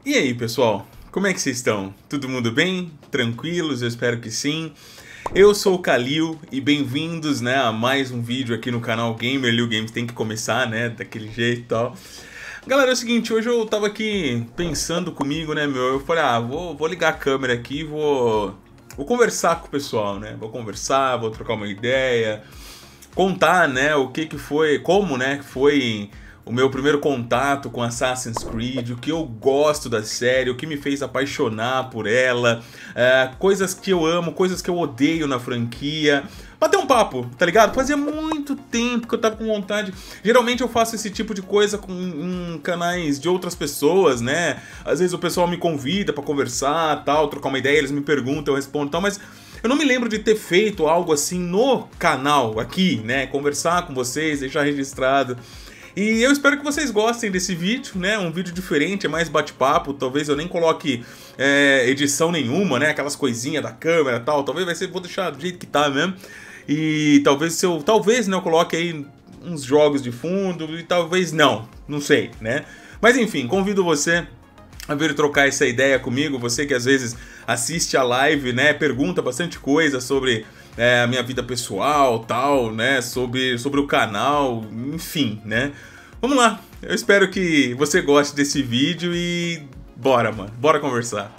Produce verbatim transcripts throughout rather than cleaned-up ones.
E aí, pessoal? Como é que vocês estão? Todo mundo bem? Tranquilos? Eu espero que sim. Eu sou o Kalil e bem-vindos, né, a mais um vídeo aqui no canal Gamer Liu Games. Tem que começar, né, daquele jeito e tal. Galera, é o seguinte, hoje eu tava aqui pensando comigo, né, meu, eu falei, ah, vou, vou ligar a câmera aqui e vou, vou conversar com o pessoal, né, vou conversar, vou trocar uma ideia, contar, né, o que que foi, como, né, foi o meu primeiro contato com Assassin's Creed, o que eu gosto da série, o que me fez apaixonar por ela, é, coisas que eu amo, coisas que eu odeio na franquia. Bater um papo, tá ligado? Fazia muito tempo que eu tava com vontade. Geralmente eu faço esse tipo de coisa com, em canais de outras pessoas, né? Às vezes o pessoal me convida pra conversar, tal, trocar uma ideia, eles me perguntam, eu respondo, tal, mas eu não me lembro de ter feito algo assim no canal aqui, né? Conversar com vocês, deixar registrado. E eu espero que vocês gostem desse vídeo, né? Um vídeo diferente, é mais bate-papo. Talvez eu nem coloque é, edição nenhuma, né? Aquelas coisinhas da câmera e tal. Talvez vai ser, vou deixar do jeito que tá mesmo. E talvez se eu, talvez, né, eu coloque aí uns jogos de fundo e talvez não, não sei, né? Mas enfim, convido você a vir trocar essa ideia comigo. Você que às vezes assiste a live, né? Pergunta bastante coisa sobre É, a minha vida pessoal, tal, né, sobre, sobre o canal, enfim, né. Vamos lá, eu espero que você goste desse vídeo e bora, mano, bora conversar.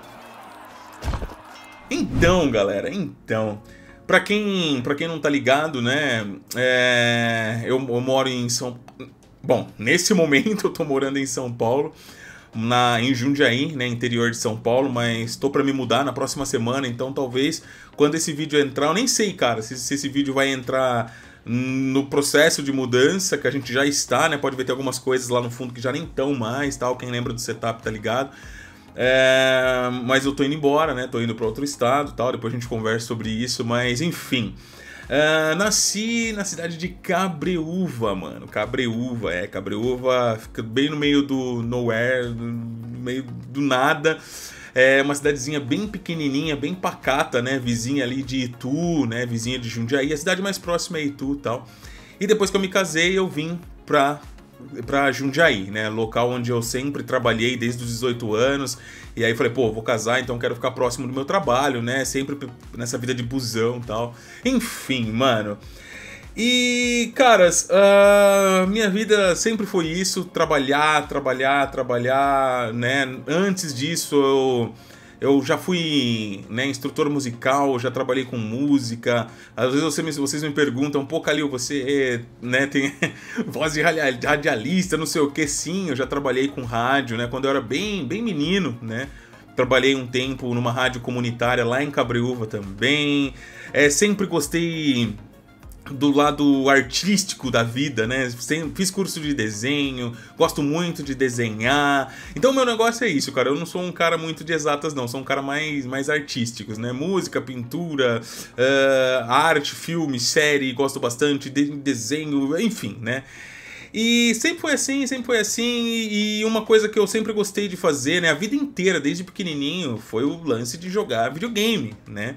Então, galera, então, pra quem, pra quem não tá ligado, né, é, eu, eu moro em São... Bom, nesse momento eu tô morando em São Paulo, Na, em Jundiaí, né, interior de São Paulo, mas tô pra me mudar na próxima semana, então talvez quando esse vídeo entrar, eu nem sei, cara, se, se esse vídeo vai entrar no processo de mudança, que a gente já está, né, pode ver ter algumas coisas lá no fundo que já nem estão mais, tal, quem lembra do setup tá ligado, é, mas eu tô indo embora, né, tô indo pra outro estado, tal, depois a gente conversa sobre isso, mas enfim... Uh, nasci na cidade de Cabreúva, mano. Cabreúva, é, Cabreúva fica bem no meio do nowhere, no meio do nada. É uma cidadezinha bem pequenininha, bem pacata, né? Vizinha ali de Itu, né? Vizinha de Jundiaí. A cidade mais próxima é Itu e tal. E depois que eu me casei, eu vim pra... pra Jundiaí, né, local onde eu sempre trabalhei desde os dezoito anos, e aí falei, pô, vou casar, então quero ficar próximo do meu trabalho, né, sempre nessa vida de busão e tal, enfim, mano. E, caras, uh, minha vida sempre foi isso, trabalhar, trabalhar, trabalhar, né, antes disso eu... Eu já fui, né, instrutor musical, já trabalhei com música. Às vezes você me, vocês me perguntam, pô, Kalil, você, né, tem voz de radialista, não sei o que. Sim, eu já trabalhei com rádio, né, quando eu era bem, bem menino, né. Trabalhei um tempo numa rádio comunitária lá em Cabreúva também. É, sempre gostei do lado artístico da vida, né? Fiz curso de desenho, gosto muito de desenhar. Então meu negócio é isso, cara. Eu não sou um cara muito de exatas, não. Sou um cara mais, mais artísticos, né? Música, pintura, uh, arte, filme, série, gosto bastante de desenho, enfim, né? E sempre foi assim, sempre foi assim, e uma coisa que eu sempre gostei de fazer, né? A vida inteira, desde pequenininho, foi o lance de jogar videogame, né?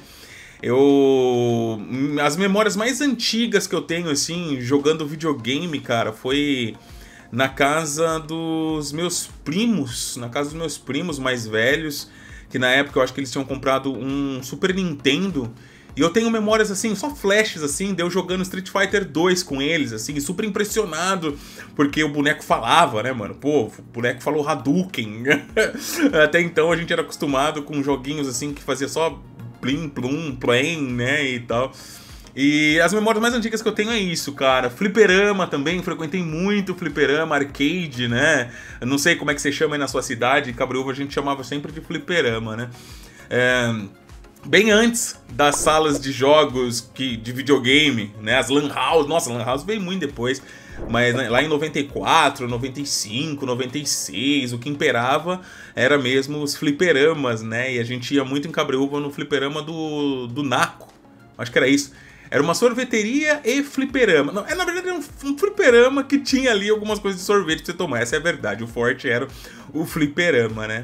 Eu... As memórias mais antigas que eu tenho, assim, jogando videogame, cara, foi na casa dos meus primos, na casa dos meus primos mais velhos, que na época eu acho que eles tinham comprado um Super Nintendo, e eu tenho memórias, assim, só flashes, assim, de eu jogando Street Fighter dois com eles, assim, super impressionado, porque o boneco falava, né, mano? Pô, o boneco falou Hadouken. Até então a gente era acostumado com joguinhos, assim, que fazia só plim, plum, play, né, e tal. E as memórias mais antigas que eu tenho é isso, cara. Fliperama também, frequentei muito fliperama, arcade, né? Eu não sei como é que você chama aí na sua cidade, em Cabreúva a gente chamava sempre de fliperama, né? É... Bem antes das salas de jogos que, de videogame, né? As Lan House, nossa, Lan House veio muito depois. Mas né, lá em noventa e quatro, noventa e cinco, noventa e seis, o que imperava era mesmo os fliperamas, né? E a gente ia muito em Cabreúva no fliperama do, do Naco, acho que era isso. Era uma sorveteria e fliperama. Não, é, na verdade era um, um fliperama que tinha ali algumas coisas de sorvete pra você tomar, essa é a verdade. O forte era o fliperama, né?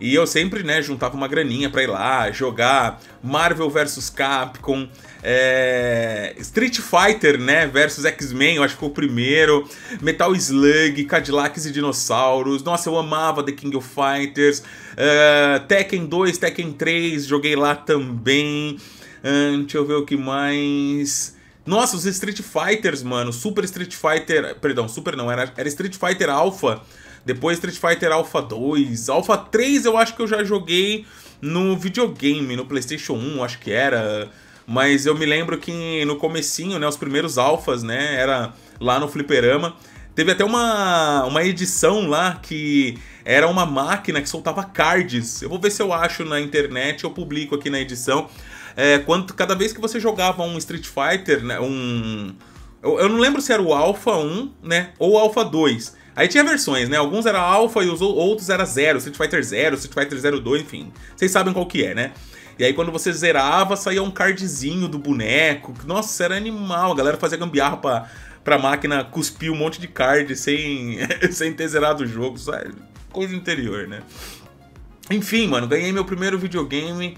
E eu sempre, né, juntava uma graninha pra ir lá jogar Marvel versus Capcom, é... Street Fighter, né, versus X-Men, eu acho que foi o primeiro, Metal Slug, Cadillacs e Dinossauros, nossa, eu amava The King of Fighters, uh, Tekken dois, Tekken três, joguei lá também, uh, deixa eu ver o que mais... Nossa, os Street Fighters, mano, Super Street Fighter, perdão, Super não, era, era Street Fighter Alpha, depois Street Fighter Alpha dois, Alpha três eu acho que eu já joguei no videogame, no PlayStation um, acho que era... Mas eu me lembro que no comecinho, né, os primeiros alfas, né, era lá no fliperama. Teve até uma, uma edição lá que era uma máquina que soltava cards. Eu vou ver se eu acho na internet, eu publico aqui na edição. É, quando, cada vez que você jogava um Street Fighter, né, um... Eu, eu não lembro se era o Alpha um, né, ou o Alpha dois. Aí tinha versões, né, alguns era Alpha e os outros era zero, Street Fighter zero, Street Fighter zero dois, enfim. Vocês sabem qual que é, né? E aí quando você zerava, saía um cardzinho do boneco. Nossa, era animal. A galera fazia gambiarra pra, pra máquina cuspir um monte de card sem, sem ter zerado o jogo. Só é coisa interior, né? Enfim, mano, ganhei meu primeiro videogame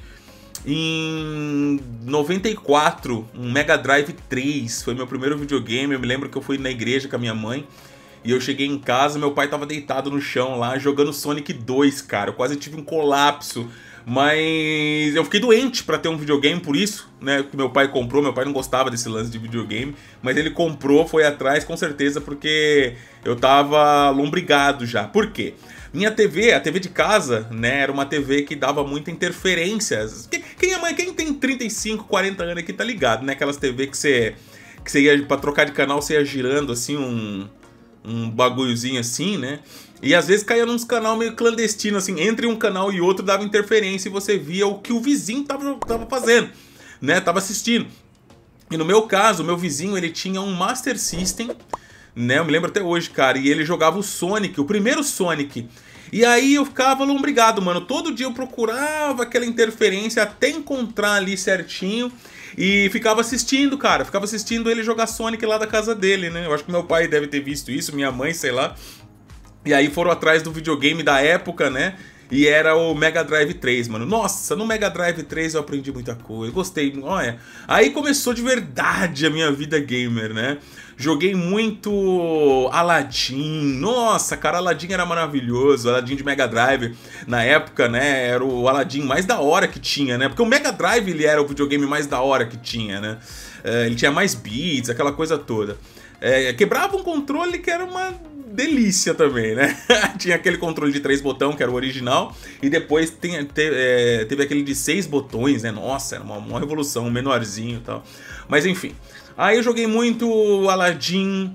em noventa e quatro. Um Mega Drive três. Foi meu primeiro videogame. Eu me lembro que eu fui na igreja com a minha mãe. E eu cheguei em casa, meu pai tava deitado no chão lá, jogando Sonic dois, cara. Eu quase tive um colapso. Mas eu fiquei doente pra ter um videogame por isso, né, que meu pai comprou. Meu pai não gostava desse lance de videogame, mas ele comprou, foi atrás com certeza porque eu tava lombrigado já. Por quê? Minha T V, a T V de casa, né, era uma T V que dava muita interferência. Quem é mãe, quem tem trinta e cinco, quarenta anos aqui tá ligado, né, aquelas T V que você, que você ia, pra trocar de canal, você ia girando assim um... um bagulhozinho assim, né? E às vezes caía num canal meio clandestino, assim, entre um canal e outro dava interferência e você via o que o vizinho tava, tava fazendo, né? Tava assistindo. E no meu caso, o meu vizinho, ele tinha um Master System, né? Eu me lembro até hoje, cara, e ele jogava o Sonic, o primeiro Sonic. E aí eu ficava lombrigado, mano. Todo dia eu procurava aquela interferência até encontrar ali certinho. E ficava assistindo, cara. Ficava assistindo ele jogar Sonic lá da casa dele, né? Eu acho que meu pai deve ter visto isso, minha mãe, sei lá. E aí foram atrás do videogame da época, né? E era o Mega Drive três, mano. Nossa, no Mega Drive três eu aprendi muita coisa. Gostei, olha. Aí começou de verdade a minha vida gamer, né? Joguei muito Aladdin. Nossa, cara, Aladdin era maravilhoso. Aladdin de Mega Drive, na época, né? Era o Aladdin mais da hora que tinha, né? Porque o Mega Drive, ele era o videogame mais da hora que tinha, né? É, ele tinha mais beats, aquela coisa toda. É, quebrava um controle que era uma delícia também, né? Tinha aquele controle de três botões, que era o original, e depois tem, te, é, teve aquele de seis botões, né? Nossa, era uma, uma revolução, um menorzinho e tal. Mas enfim, aí eu joguei muito Aladdin,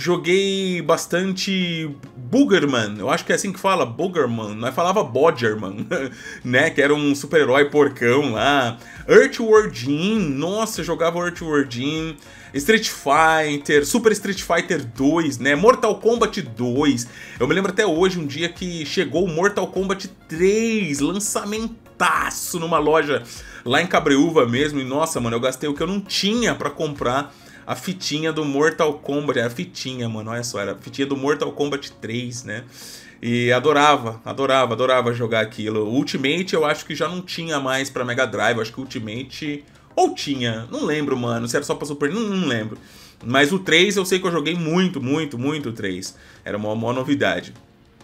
joguei bastante Boogerman, eu acho que é assim que fala, Boogerman, nós falava Bodgerman, né? Que era um super-herói porcão lá. Earthworm Jim, nossa, eu jogava Earthworm Jim. Street Fighter, Super Street Fighter dois, né? Mortal Kombat dois. Eu me lembro até hoje, um dia que chegou o Mortal Kombat três, lançamentaço numa loja lá em Cabreúva mesmo. E nossa, mano, eu gastei o que eu não tinha pra comprar a fitinha do Mortal Kombat. Era a fitinha, mano, olha só, era a fitinha do Mortal Kombat três, né? E adorava, adorava, adorava jogar aquilo. O Ultimate eu acho que já não tinha mais pra Mega Drive, eu acho que o Ultimate... Ou tinha, não lembro, mano, se era só pra Super, não, não lembro. Mas o três eu sei que eu joguei muito, muito, muito o três. Era uma, uma novidade.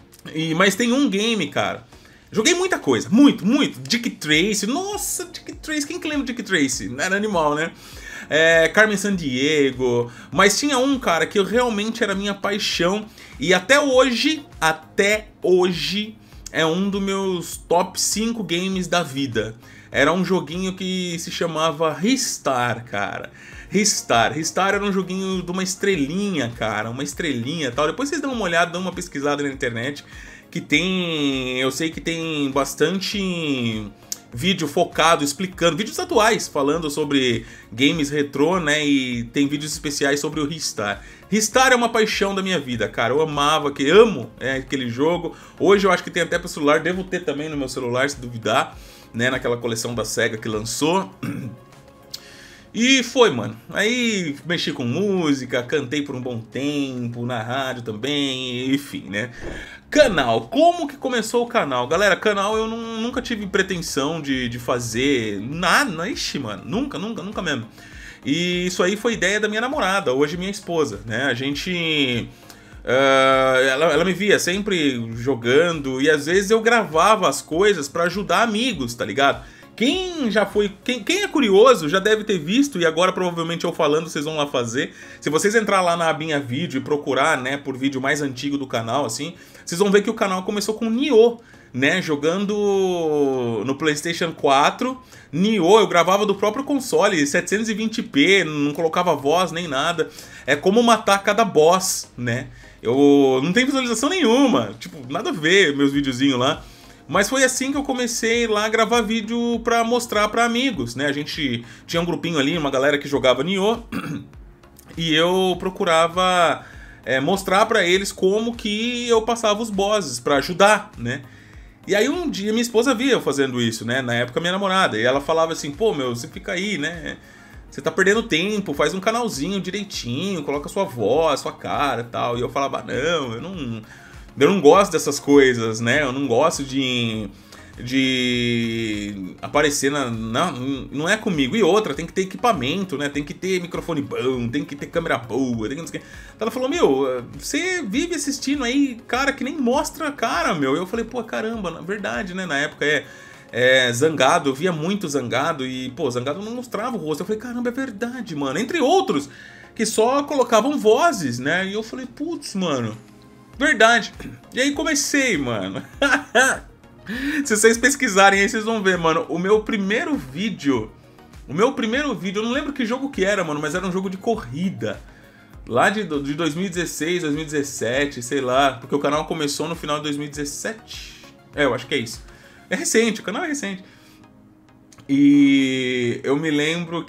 E, mas tem um game, cara. Joguei muita coisa, muito, muito. Dick Tracy, nossa, Dick Tracy, quem que lembra de Dick Tracy? Era animal, né? É, Carmen Sandiego. Mas tinha um, cara, que eu realmente era minha paixão. E até hoje, até hoje, é um dos meus top cinco games da vida. Era um joguinho que se chamava Ristar, cara. Ristar. Ristar era um joguinho de uma estrelinha, cara. Uma estrelinha e tal. Depois vocês dão uma olhada, dão uma pesquisada na internet. Que tem... Eu sei que tem bastante vídeo focado, explicando. Vídeos atuais, falando sobre games retrô, né? E tem vídeos especiais sobre o Ristar. Ristar é uma paixão da minha vida, cara. Eu amava, que amo é, aquele jogo. Hoje eu acho que tem até para celular. Devo ter também no meu celular, se duvidar. Né, naquela coleção da Sega que lançou. E foi, mano. Aí mexi com música, cantei por um bom tempo, na rádio também, enfim, né? Canal, como que começou o canal? Galera, canal eu não, nunca tive pretensão de, de fazer nada, ixi, mano, nunca, nunca, nunca mesmo. E isso aí foi ideia da minha namorada, hoje minha esposa, né? A gente... Uh, ela, ela me via sempre jogando e às vezes eu gravava as coisas pra ajudar amigos, tá ligado? Quem já foi, quem, quem é curioso já deve ter visto, e agora provavelmente eu falando vocês vão lá fazer. Se vocês entrar lá na abinha vídeo e procurar, né, por vídeo mais antigo do canal, assim, vocês vão ver que o canal começou com Nioh, né, jogando no PlayStation quatro. Nioh, eu gravava do próprio console, setecentos e vinte p, não colocava voz nem nada. É como matar cada boss, né. Eu não tenho visualização nenhuma, tipo, nada a ver meus videozinhos lá. Mas foi assim que eu comecei lá a gravar vídeo pra mostrar pra amigos, né? A gente tinha um grupinho ali, uma galera que jogava Nioh, e eu procurava é, mostrar pra eles como que eu passava os bosses pra ajudar, né? E aí um dia minha esposa via eu fazendo isso, né? Na época minha namorada, e ela falava assim, pô, meu, você fica aí, né? Você tá perdendo tempo, faz um canalzinho direitinho, coloca sua voz, sua cara e tal. E eu falava, não, eu não... Eu não gosto dessas coisas, né? Eu não gosto de, de aparecer na, na... Não é comigo. E outra, tem que ter equipamento, né? Tem que ter microfone bom, tem que ter câmera boa, tem que... Então ela falou, meu, você vive assistindo aí, cara, que nem mostra a cara, meu. E eu falei, pô, caramba, na verdade, né? Na época é... É, Zangado, eu via muito Zangado e, pô, Zangado não mostrava o rosto. Eu falei, caramba, é verdade, mano. Entre outros, que só colocavam vozes, né? E eu falei, putz, mano... Verdade. E aí comecei, mano. Se vocês pesquisarem aí, vocês vão ver, mano. O meu primeiro vídeo... O meu primeiro vídeo... Eu não lembro que jogo que era, mano. Mas era um jogo de corrida. Lá de, de dois mil e dezesseis, dois mil e dezessete, sei lá. Porque o canal começou no final de dois mil e dezessete. É, eu acho que é isso. É recente, o canal é recente. E eu me lembro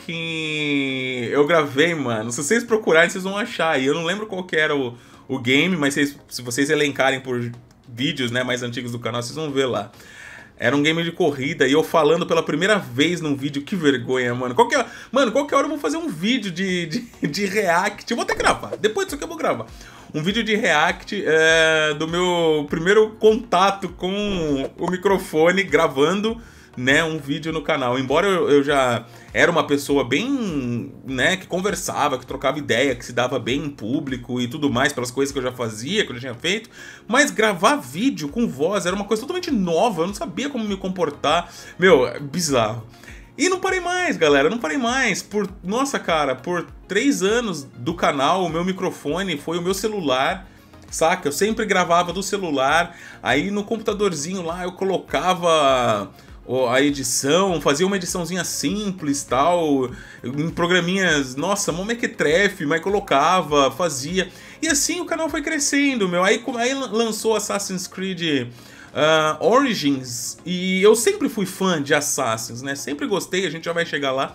que eu gravei, mano. Se vocês procurarem, vocês vão achar. E eu não lembro qual que era o... o game, mas vocês, se vocês elencarem por vídeos, né, mais antigos do canal, vocês vão ver lá. Era um game de corrida e eu falando pela primeira vez num vídeo, que vergonha, mano. Qualquer, mano, qualquer hora eu vou fazer um vídeo de, de, de react, eu vou até gravar, depois disso aqui eu vou gravar. Um vídeo de react é, do meu primeiro contato com o microfone, gravando, né, um vídeo no canal. Embora eu, eu já era uma pessoa bem, né, que conversava, que trocava ideia, que se dava bem em público e tudo mais, pelas coisas que eu já fazia, que eu já tinha feito, mas gravar vídeo com voz era uma coisa totalmente nova, eu não sabia como me comportar. Meu, bizarro. E não parei mais, galera, não parei mais. Por, nossa, cara, por três anos do canal, o meu microfone foi o meu celular, saca? Eu sempre gravava do celular, aí no computadorzinho lá eu colocava a edição, fazia uma ediçãozinha simples, tal, em programinhas, nossa, mó mequetrefe, mas colocava, fazia. E assim o canal foi crescendo, meu. Aí, aí lançou Assassin's Creed uh, Origins, e eu sempre fui fã de Assassins, né? Sempre gostei, a gente já vai chegar lá.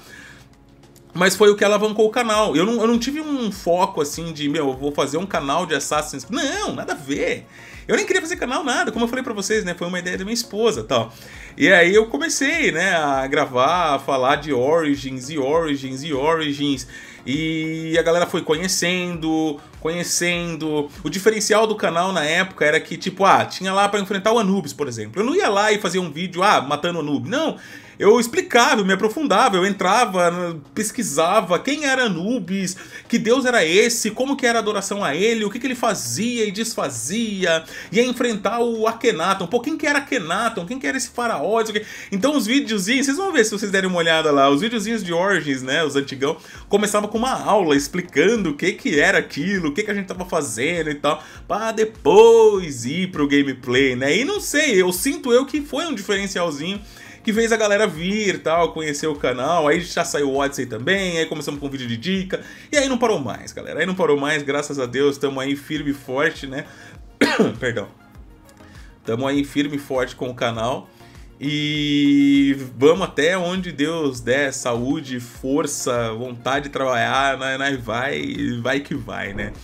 Mas foi o que alavancou o canal. Eu não, eu não tive um foco assim de, meu, eu vou fazer um canal de Assassin's Creed. Não, nada a ver. Eu nem queria fazer canal, nada. Como eu falei pra vocês, né? Foi uma ideia da minha esposa e tal. E aí eu comecei, né, a gravar, a falar de Origins e Origins e Origins. E a galera foi conhecendo, conhecendo. O diferencial do canal na época era que, tipo, ah, tinha lá pra enfrentar o Anubis, por exemplo. Eu não ia lá e fazer um vídeo, ah, matando o Anubis. Não. Eu explicava, eu me aprofundava, eu entrava, pesquisava quem era Anubis, que deus era esse, como que era a adoração a ele, o que, que ele fazia e desfazia, ia enfrentar o Akhenaton, pô, quem que era Akhenaton, quem que era esse faraó, então os videozinhos, vocês vão ver se vocês derem uma olhada lá, os videozinhos de Origins, né, os antigão, começava com uma aula explicando o que que era aquilo, o que que a gente tava fazendo e tal, pra depois ir pro gameplay, né, e não sei, eu sinto eu que foi um diferencialzinho que fez a galera vir, tal, conhecer o canal, aí já saiu o Odyssey também, aí começamos com um vídeo de dica, e aí não parou mais, galera, aí não parou mais, graças a Deus, estamos aí firme e forte, né, perdão, estamos aí firme e forte com o canal, e vamos até onde Deus der saúde, força, vontade de trabalhar, né, né, vai, vai que vai, né.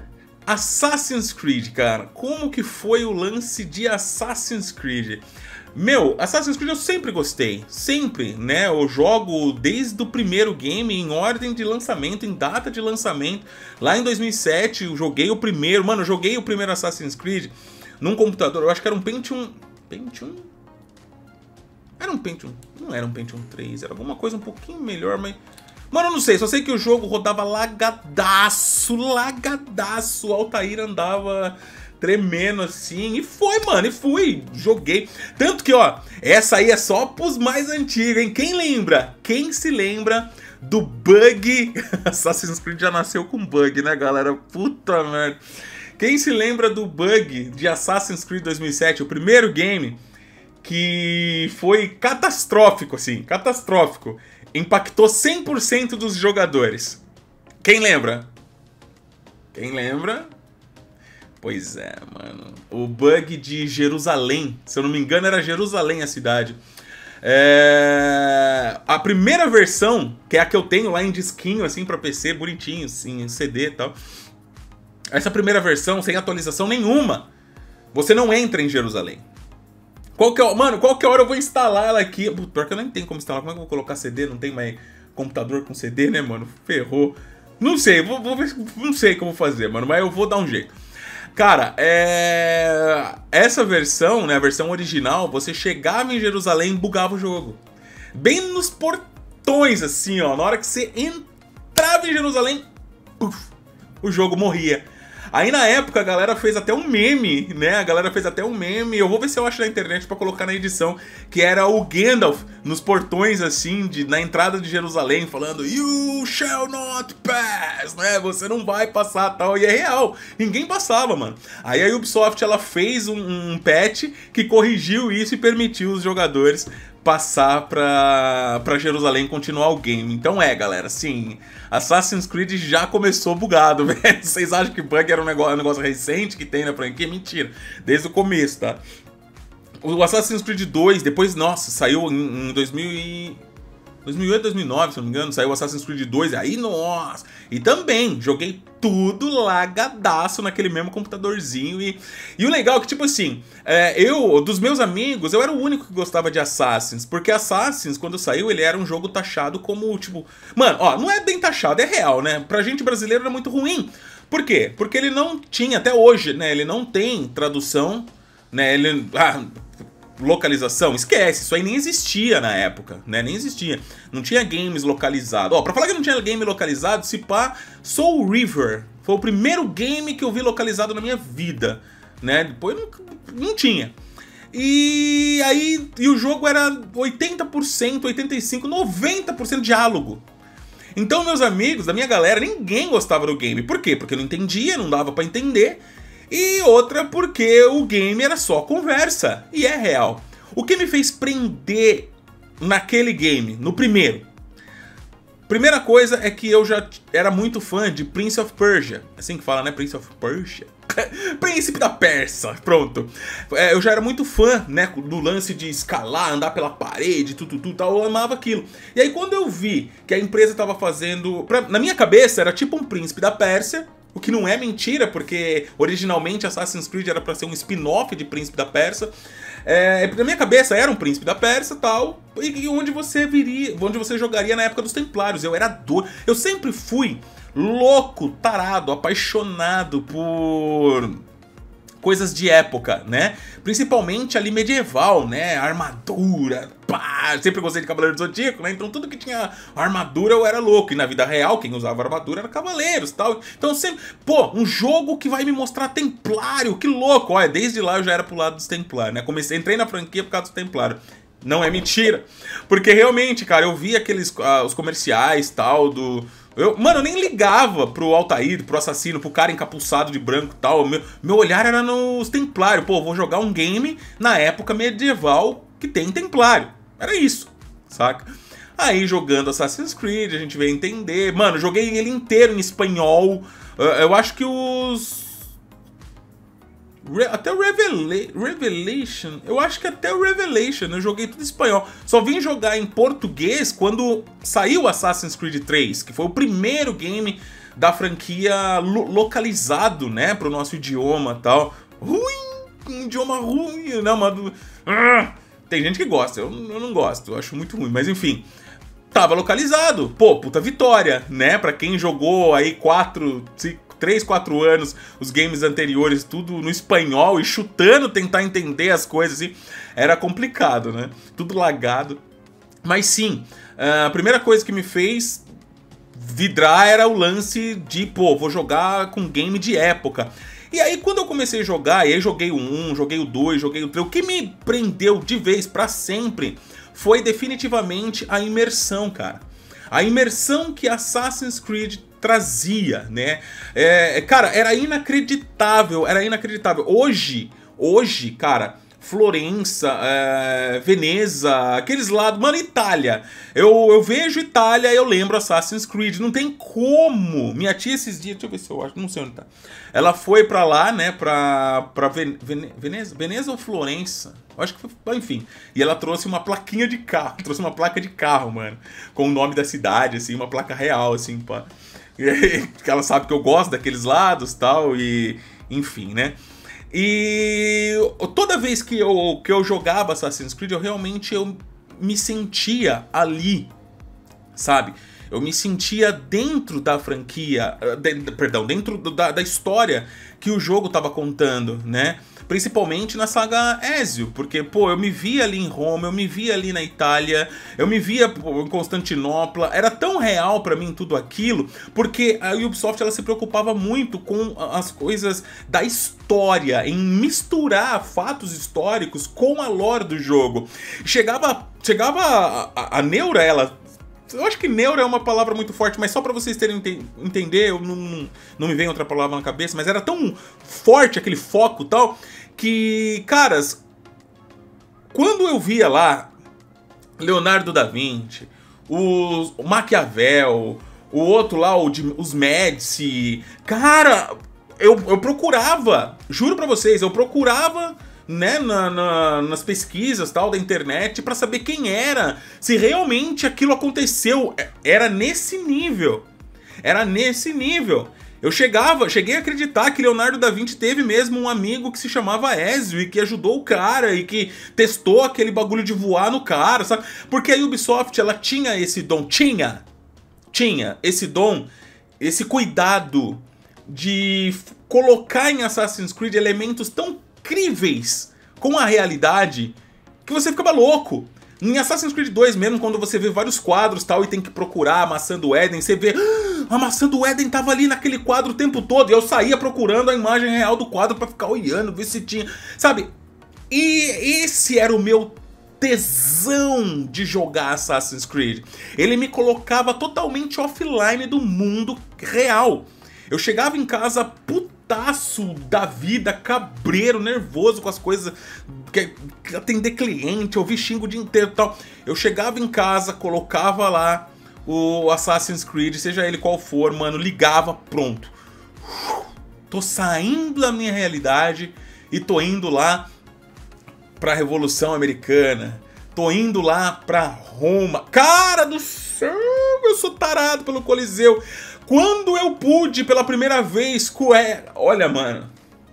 Assassin's Creed, cara, como que foi o lance de Assassin's Creed? Meu, Assassin's Creed eu sempre gostei, sempre, né? Eu jogo desde o primeiro game em ordem de lançamento, em data de lançamento. Lá em dois mil e sete eu joguei o primeiro, mano, eu joguei o primeiro Assassin's Creed num computador, eu acho que era um Pentium... Pentium? Era um Pentium... Não era um Pentium três, era alguma coisa um pouquinho melhor, mas... Mano, eu não sei, só sei que o jogo rodava lagadaço, lagadaço, o Altair andava... tremendo assim, e foi, mano, e fui, joguei. Tanto que, ó, essa aí é só pros mais antigos, hein? Quem lembra? Quem se lembra do bug? Assassin's Creed já nasceu com bug, né, galera? Puta merda. Quem se lembra do bug de Assassin's Creed dois mil e sete, o primeiro game que foi catastrófico, assim, catastrófico. Impactou cem por cento dos jogadores. Quem lembra? Quem lembra? Pois é, mano. O bug de Jerusalém. Se eu não me engano, era Jerusalém a cidade. É... A primeira versão, que é a que eu tenho lá em disquinho, assim, pra P C, bonitinho, assim, em C D e tal. Essa primeira versão, sem atualização nenhuma, você não entra em Jerusalém. Qualquer... Mano, qualquer hora eu vou instalar ela aqui. Pior que eu nem tenho como instalar. Como é que eu vou colocar C D? Não tem mais computador com C D, né, mano? Ferrou. Não sei, vou, vou ver... não sei como fazer, mano, mas eu vou dar um jeito. Cara, é... essa versão, né, a versão original, você chegava em Jerusalém e bugava o jogo. Bem nos portões, assim, ó. Na hora que você entrava em Jerusalém, puff, o jogo morria. Aí na época a galera fez até um meme, né? A galera fez até um meme. Eu vou ver se eu acho na internet pra colocar na edição. Que era o Gandalf nos portões, assim, de, na entrada de Jerusalém, falando You shall not pass, né? Você não vai passar, tal. E é real. Ninguém passava, mano. Aí a Ubisoft, ela fez um, um patch que corrigiu isso e permitiu os jogadores passar pra, pra Jerusalém e continuar o game. Então é, galera, sim, Assassin's Creed já começou bugado, velho. Vocês acham que bug era um negócio, um negócio recente que tem na franquia? Mentira, desde o começo, tá? O Assassin's Creed dois, depois, nossa, saiu em, em dois mil e... dois mil e oito, dois mil e nove, se não me engano, saiu o Assassin's Creed dois, aí, nossa! E também, joguei tudo lagadaço naquele mesmo computadorzinho. E, e o legal é que, tipo assim, é, eu, dos meus amigos, eu era o único que gostava de Assassins. Porque Assassins, quando saiu, ele era um jogo taxado como, tipo... Mano, ó, não é bem taxado, é real, né? Pra gente brasileiro era muito ruim. Por quê? Porque ele não tinha, até hoje, né? Ele não tem tradução, né? Ele... Ah, localização, esquece, isso aí nem existia na época, né, nem existia, não tinha games localizados. Ó, pra falar que não tinha game localizado, se pá, Soul River foi o primeiro game que eu vi localizado na minha vida, né, depois não, não tinha. E aí, e o jogo era oitenta por cento, oitenta e cinco por cento, noventa por cento diálogo. Então meus amigos, da minha galera, ninguém gostava do game. Por quê? Porque não entendia, não dava pra entender. E outra porque o game era só conversa, e é real. O que me fez prender naquele game, no primeiro? Primeira coisa é que eu já era muito fã de Prince of Persia. Assim que fala, né? Prince of Persia? Príncipe da Pérsia, pronto. É, eu já era muito fã, né, do lance de escalar, andar pela parede, tudo, tudo, tal. Eu amava aquilo. E aí quando eu vi que a empresa estava fazendo... Pra, na minha cabeça era tipo um Príncipe da Pérsia, o que não é mentira, porque originalmente Assassin's Creed era pra ser um spin-off de Príncipe da Pérsia. É, na minha cabeça era um Príncipe da Pérsia e tal, e onde você viria, onde você jogaria na época dos Templários. Eu era doido. Eu sempre fui louco, tarado, apaixonado por coisas de época, né? Principalmente ali medieval, né? Armadura, pá! Sempre gostei de Cavaleiro do Zodíaco, né? Então tudo que tinha armadura eu era louco. E na vida real, quem usava armadura era cavaleiros e tal. Então sempre... Pô, um jogo que vai me mostrar Templário, que louco! Olha, desde lá eu já era pro lado dos Templários, né? Comecei, entrei na franquia por causa dos Templários. Não é mentira. Porque realmente, cara, eu vi aqueles... Uh, os comerciais, tal, do... Eu, mano, eu nem ligava pro Altair, pro assassino, pro cara encapuçado de branco e tal. Meu, meu olhar era nos Templários. Pô, vou jogar um game na época medieval que tem Templário. Era isso, saca? Aí, jogando Assassin's Creed, a gente veio entender. Mano, joguei ele inteiro em espanhol. Eu acho que os... Até o Revela... Revelation, eu acho que até o Revelation eu joguei tudo em espanhol. Só vim jogar em português quando saiu Assassin's Creed três, que foi o primeiro game da franquia lo localizado, né, pro nosso idioma e tal. Ruim, um idioma ruim, né, mano... Tem gente que gosta, eu, eu não gosto, eu acho muito ruim, mas enfim. Tava localizado. Pô, puta vitória, né? Pra quem jogou aí quatro, três, quatro anos, os games anteriores, tudo no espanhol e chutando, tentar entender as coisas, assim, era complicado, né? Tudo lagado. Mas sim, a primeira coisa que me fez vidrar era o lance de, pô, vou jogar com game de época. E aí quando eu comecei a jogar, e aí joguei o um, joguei o dois, joguei o três, o que me prendeu de vez pra sempre foi definitivamente a imersão, cara. A imersão que Assassin's Creed trazia, né? É, cara, era inacreditável, era inacreditável. Hoje, hoje, cara, Florença, é, Veneza, aqueles lados... Mano, Itália. Eu, eu vejo Itália e eu lembro Assassin's Creed. Não tem como. Minha tia esses dias... Deixa eu ver se eu acho. Não sei onde tá. Ela foi pra lá, né? Pra, pra Ven, Ven, Veneza? Veneza ou Florença? Eu acho que foi... Enfim. E ela trouxe uma plaquinha de carro. Trouxe uma placa de carro, mano. Com o nome da cidade, assim. Uma placa real, assim, pá. Porque ela sabe que eu gosto daqueles lados e tal. E... Enfim, né? E toda vez que eu, que eu jogava Assassin's Creed, eu realmente eu me sentia ali, sabe? Eu me sentia dentro da franquia, de, perdão, dentro da, da história que o jogo estava contando, né? Principalmente na saga Ezio, porque, pô, eu me via ali em Roma, eu me via ali na Itália, eu me via pô, em Constantinopla, era tão real pra mim tudo aquilo, porque a Ubisoft ela se preocupava muito com as coisas da história, em misturar fatos históricos com a lore do jogo. Chegava, chegava a, a, a Neura, ela... Eu acho que neura é uma palavra muito forte, mas só pra vocês terem ente entender, eu não, não me vem outra palavra na cabeça, mas era tão forte aquele foco e tal, que, caras, quando eu via lá Leonardo da Vinci, o Maquiavel, o outro lá, o de, os Médici, cara, eu, eu procurava, juro pra vocês, eu procurava... Né, na, na, nas pesquisas tal da internet pra saber quem era, se realmente aquilo aconteceu. Era nesse nível, era nesse nível. Eu chegava, cheguei a acreditar que Leonardo da Vinci teve mesmo um amigo que se chamava Ezio e que ajudou o cara e que testou aquele bagulho de voar no cara, sabe? Porque a Ubisoft, ela tinha esse dom, tinha, tinha esse dom, esse cuidado de colocar em Assassin's Creed elementos tão incríveis com a realidade que você ficava louco. Em Assassin's Creed dois mesmo, quando você vê vários quadros tal e tem que procurar a maçã do Éden, você vê, ah, a maçã do Éden tava ali naquele quadro o tempo todo, e eu saía procurando a imagem real do quadro pra ficar olhando, ver se tinha, sabe? E esse era o meu tesão de jogar Assassin's Creed. Ele me colocava totalmente offline do mundo real. Eu chegava em casa putaço da vida, cabreiro, nervoso com as coisas, que, que atender cliente, ouvir xingo o dia inteiro e tal. Eu chegava em casa, colocava lá o Assassin's Creed, seja ele qual for, mano, ligava, pronto. Tô saindo da minha realidade e tô indo lá pra Revolução Americana. Tô indo lá pra Roma. Cara do céu, eu sou tarado pelo Coliseu. Quando eu pude pela primeira vez com é, olha, mano.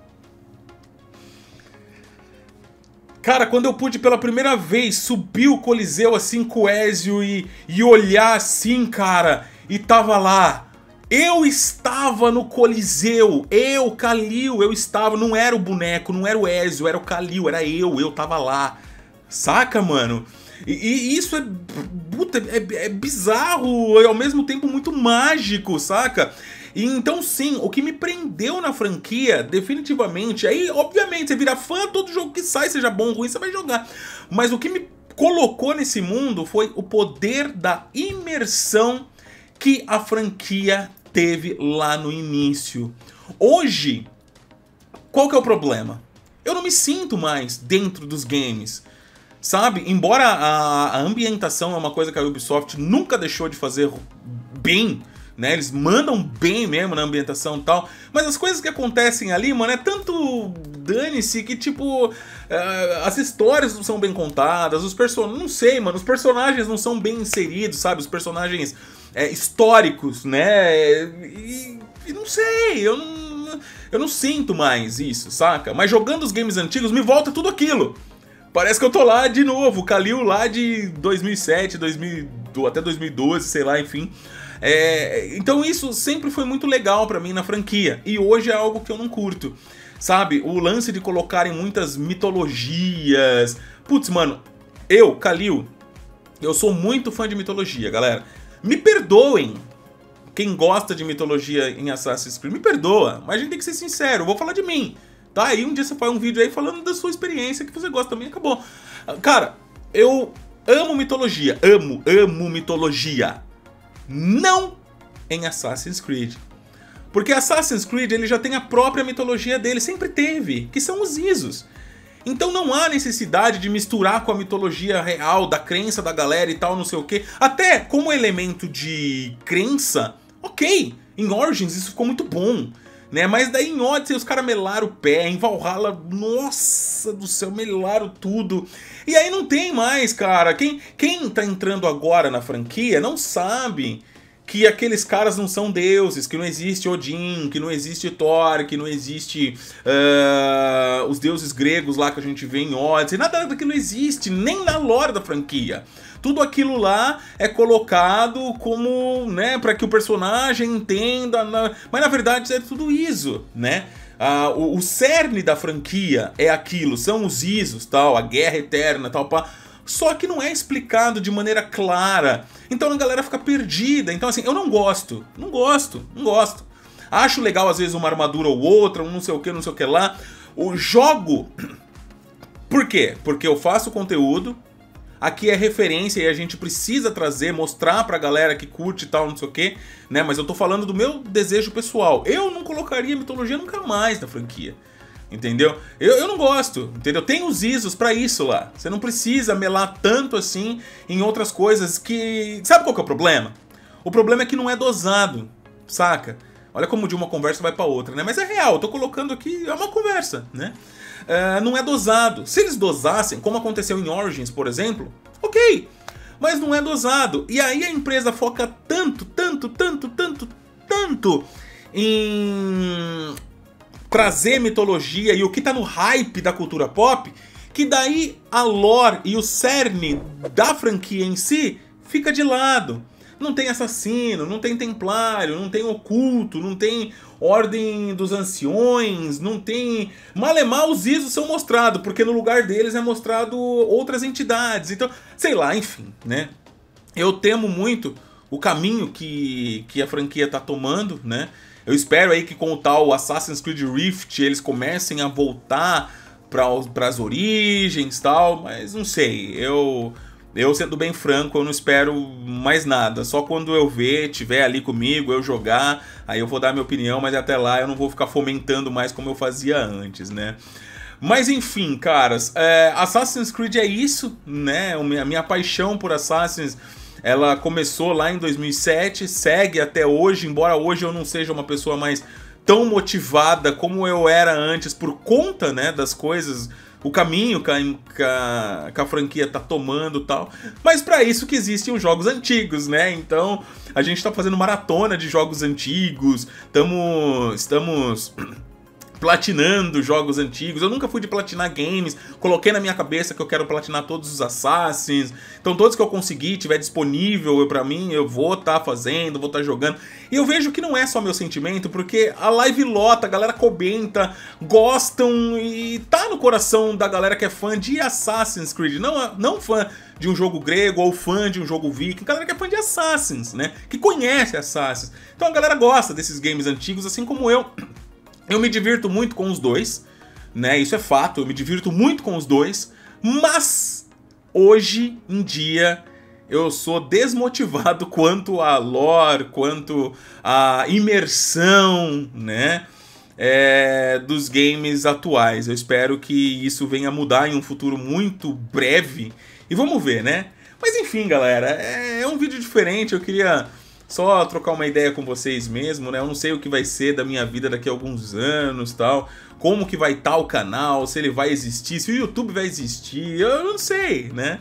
Cara, quando eu pude pela primeira vez subir o Coliseu assim com o Ezio e, e olhar assim, cara, e tava lá. Eu estava no Coliseu, eu, Kalil, eu estava, não era o boneco, não era o Ezio, era o Kalil, era eu, eu tava lá. Saca, mano? E, e isso é, puta, é, é bizarro e ao mesmo tempo muito mágico, saca? E então sim, o que me prendeu na franquia, definitivamente, aí obviamente você vira fã, todo jogo que sai, seja bom ou ruim, você vai jogar. Mas o que me colocou nesse mundo foi o poder da imersão que a franquia teve lá no início. Hoje, qual que é o problema? Eu não me sinto mais dentro dos games. Sabe, embora a, a ambientação é uma coisa que a Ubisoft nunca deixou de fazer bem, né? Eles mandam bem mesmo na ambientação e tal, mas as coisas que acontecem ali, mano, é tanto dane-se que, tipo, uh, as histórias não são bem contadas, os personagens, não sei, mano, os personagens não são bem inseridos, sabe? Os personagens é, históricos, né? E, e não sei, eu não, eu não sinto mais isso, saca? Mas jogando os games antigos me volta tudo aquilo. Parece que eu tô lá de novo, o Khalil lá de dois mil e sete, dois mil, até dois mil e doze, sei lá, enfim. É, então isso sempre foi muito legal pra mim na franquia, e hoje é algo que eu não curto, sabe? O lance de colocarem muitas mitologias. Putz, mano, eu, Khalil, eu sou muito fã de mitologia, galera. Me perdoem quem gosta de mitologia em Assassin's Creed, me perdoa, mas a gente tem que ser sincero, eu vou falar de mim. Tá, aí um dia você faz um vídeo aí falando da sua experiência, que você gosta também, acabou. Cara, eu amo mitologia, amo, amo mitologia. Não em Assassin's Creed. Porque Assassin's Creed ele já tem a própria mitologia dele, sempre teve, que são os Isos. Então não há necessidade de misturar com a mitologia real, da crença da galera e tal, não sei o que. Até como elemento de crença, ok, em Origins isso ficou muito bom. Né? Mas daí em Odyssey os caras melaram o pé, em Valhalla, nossa do céu, melaram tudo. E aí não tem mais, cara. Quem, quem tá entrando agora na franquia não sabe que aqueles caras não são deuses, que não existe Odin, que não existe Thor, que não existe uh, os deuses gregos lá que a gente vê em Odyssey. Nada daquilo existe, nem na lore da franquia. Tudo aquilo lá é colocado como, né, para que o personagem entenda, na... mas na verdade é tudo Iso, né? Ah, o, o cerne da franquia é aquilo, são os Isos, tal, a guerra eterna, tal, pá. Só que não é explicado de maneira clara, então a galera fica perdida. Então assim, eu não gosto, não gosto, não gosto. Acho legal às vezes uma armadura ou outra, um não sei o que, não sei o que lá. O jogo... Por quê? Porque eu faço conteúdo, aqui é referência e a gente precisa trazer, mostrar pra galera que curte e tal, não sei o que, né? Mas eu tô falando do meu desejo pessoal. Eu não colocaria mitologia nunca mais na franquia, entendeu? Eu, eu não gosto, entendeu? Tem os Isos pra isso lá. Você não precisa melar tanto assim em outras coisas que... Sabe qual que é o problema? O problema é que não é dosado, saca? Olha como de uma conversa vai pra outra, né? Mas é real, eu tô colocando aqui, é uma conversa, né? Uh, não é dosado. Se eles dosassem, como aconteceu em Origins, por exemplo, ok, mas não é dosado. E aí a empresa foca tanto, tanto, tanto, tanto, tanto em trazer mitologia e o que tá no hype da cultura pop, que daí a lore e o cerne da franquia em si fica de lado. Não tem assassino, não tem templário, não tem oculto, não tem ordem dos anciões, não tem... Malemar os Isos são mostrados, porque no lugar deles é mostrado outras entidades. Então, sei lá, enfim, né? Eu temo muito o caminho que, que a franquia tá tomando, né? Eu espero aí que com o tal Assassin's Creed Rift eles comecem a voltar para as origens e tal, mas não sei, eu... Eu, sendo bem franco, eu não espero mais nada. Só quando eu ver, tiver ali comigo, eu jogar, aí eu vou dar minha opinião, mas até lá eu não vou ficar fomentando mais como eu fazia antes, né? Mas enfim, caras, é, Assassin's Creed é isso, né? A minha paixão por Assassin's, ela começou lá em dois mil e sete, segue até hoje, embora hoje eu não seja uma pessoa mais tão motivada como eu era antes por conta, né, das coisas... O caminho que a, que, a, que a franquia tá tomando e tal. Mas pra isso que existem os jogos antigos, né? Então a gente tá fazendo maratona de jogos antigos. Tamo, estamos platinando jogos antigos. Eu nunca fui de platinar games. Coloquei na minha cabeça que eu quero platinar todos os Assassins. Então todos que eu conseguir, tiver disponível pra mim, eu vou tá fazendo, vou tá jogando. E eu vejo que não é só meu sentimento, porque a live lota, a galera comenta, gostam e tá no coração da galera que é fã de Assassin's Creed. Não, não fã de um jogo grego ou fã de um jogo viking. A galera que é fã de Assassins, né? Que conhece Assassins. Então a galera gosta desses games antigos, assim como eu. Eu me divirto muito com os dois, né? Isso é fato, eu me divirto muito com os dois, mas hoje em dia eu sou desmotivado quanto a lore, quanto a imersão, né? É, dos games atuais. Eu espero que isso venha a mudar em um futuro muito breve e vamos ver, né? Mas enfim, galera, é um vídeo diferente, eu queria... Só trocar uma ideia com vocês mesmo, né? Eu não sei o que vai ser da minha vida daqui a alguns anos, tal. Como que vai estar o canal, se ele vai existir, se o YouTube vai existir, eu não sei, né?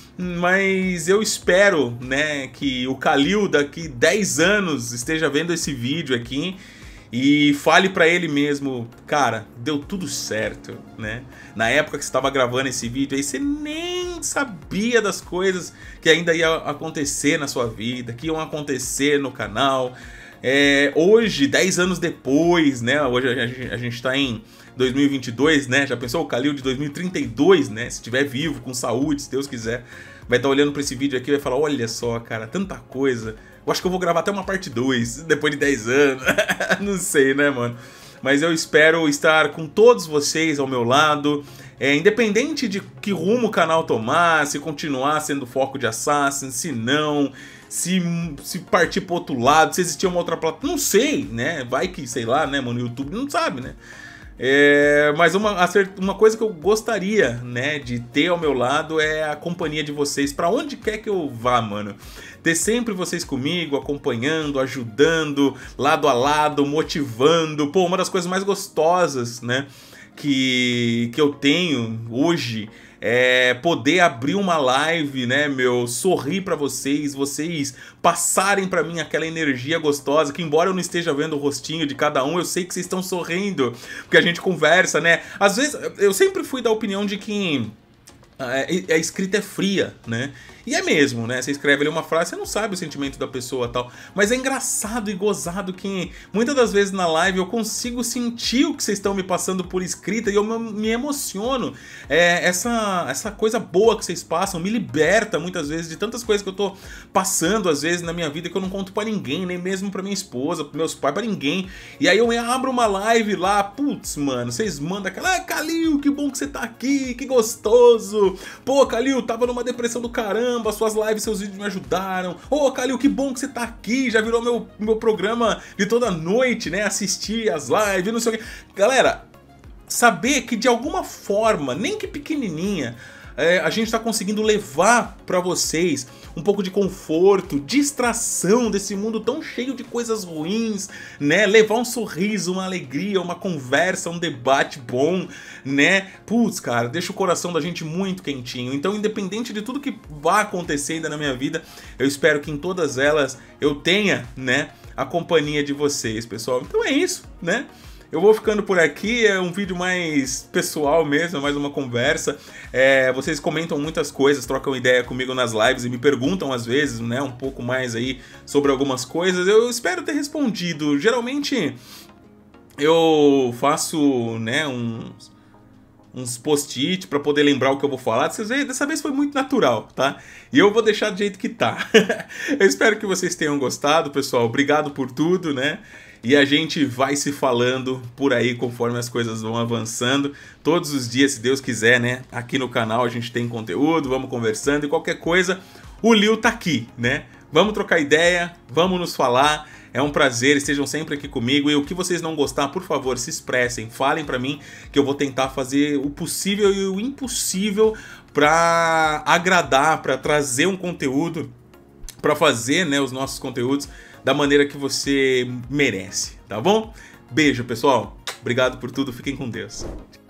Mas eu espero, né, que o Khalil daqui dez anos esteja vendo esse vídeo aqui e fale pra ele mesmo, cara, deu tudo certo, né? Na época que você estava gravando esse vídeo aí, você nem sabia das coisas que ainda ia acontecer na sua vida, que iam acontecer no canal. É, hoje, dez anos depois, né? Hoje a gente, a gente tá em dois mil e vinte e dois, né? Já pensou o Khalil de dois mil e trinta e dois, né? Se estiver vivo, com saúde, se Deus quiser, vai estar olhando pra esse vídeo aqui e vai falar, olha só, cara, tanta coisa. Eu acho que eu vou gravar até uma parte dois, depois de dez anos. Não sei, né, mano? Mas eu espero estar com todos vocês ao meu lado. É, independente de que rumo o canal tomar, se continuar sendo foco de Assassin, se não, se, se partir pro outro lado, se existir uma outra plataforma, não sei, né? Vai que, sei lá, né, mano, o YouTube não sabe, né? É, mas uma, uma coisa que eu gostaria, né, de ter ao meu lado é a companhia de vocês, pra onde quer que eu vá, mano. Ter sempre vocês comigo, acompanhando, ajudando, lado a lado, motivando. Pô, uma das coisas mais gostosas, né, que, que eu tenho hoje é poder abrir uma live, né, meu, sorrir pra vocês, vocês passarem pra mim aquela energia gostosa, que embora eu não esteja vendo o rostinho de cada um, eu sei que vocês estão sorrindo, porque a gente conversa, né. Às vezes, eu sempre fui da opinião de que a escrita é fria, né? E é mesmo, né? Você escreve ali uma frase, você não sabe o sentimento da pessoa e tal. Mas é engraçado e gozado que muitas das vezes na live eu consigo sentir o que vocês estão me passando por escrita e eu me emociono. É, essa, essa coisa boa que vocês passam me liberta muitas vezes de tantas coisas que eu tô passando às vezes na minha vida que eu não conto pra ninguém, nem mesmo pra minha esposa, pros meus pais, pra ninguém. E aí eu abro uma live lá, putz, mano, vocês mandam aquela, ah, Khalil, que bom que você tá aqui, que gostoso. Pô, Khalil, tava numa depressão do caramba. Suas lives, seus vídeos me ajudaram. Ô, oh, Khalil, que bom que você tá aqui. Já virou meu, meu programa de toda noite, né? Assistir as lives, não sei o que. Galera, saber que de alguma forma, nem que pequenininha, é, a gente tá conseguindo levar pra vocês um pouco de conforto, distração desse mundo tão cheio de coisas ruins, né? Levar um sorriso, uma alegria, uma conversa, um debate bom, né? Putz, cara, deixa o coração da gente muito quentinho. Então, independente de tudo que vá acontecer ainda na minha vida, eu espero que em todas elas eu tenha, né, a companhia de vocês, pessoal. Então é isso, né? Eu vou ficando por aqui, é um vídeo mais pessoal mesmo, mais uma conversa. É, vocês comentam muitas coisas, trocam ideia comigo nas lives e me perguntam às vezes, né, um pouco mais aí sobre algumas coisas. Eu espero ter respondido. Geralmente eu faço, né, uns, uns post-it para poder lembrar o que eu vou falar. Dessa vez foi muito natural, tá? E eu vou deixar do jeito que tá. Eu espero que vocês tenham gostado, pessoal. Obrigado por tudo, né? E a gente vai se falando por aí conforme as coisas vão avançando. Todos os dias, se Deus quiser, né? Aqui no canal a gente tem conteúdo, vamos conversando e qualquer coisa, o Lil tá aqui, né? Vamos trocar ideia, vamos nos falar. É um prazer, estejam sempre aqui comigo. E o que vocês não gostar, por favor, se expressem. Falem pra mim que eu vou tentar fazer o possível e o impossível pra agradar, pra trazer um conteúdo, pra fazer, né, os nossos conteúdos da maneira que você merece, tá bom? Beijo, pessoal. Obrigado por tudo. Fiquem com Deus.